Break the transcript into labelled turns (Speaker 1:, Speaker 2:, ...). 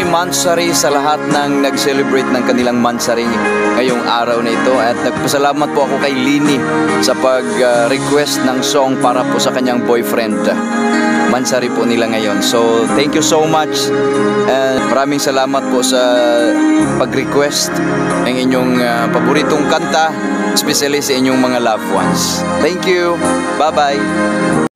Speaker 1: Mansari sa lahat ng nag-celebrate ng kanilang Mansari ngayong araw na ito. At nagpasalamat po ako kay Lini sa pag-request ng song para po sa kanyang boyfriend. Mansari po nila ngayon. So, thank you so much. And maraming salamat po sa pag-request ng inyong paboritong kanta, especially sa inyong mga loved ones. Thank you. Bye-bye.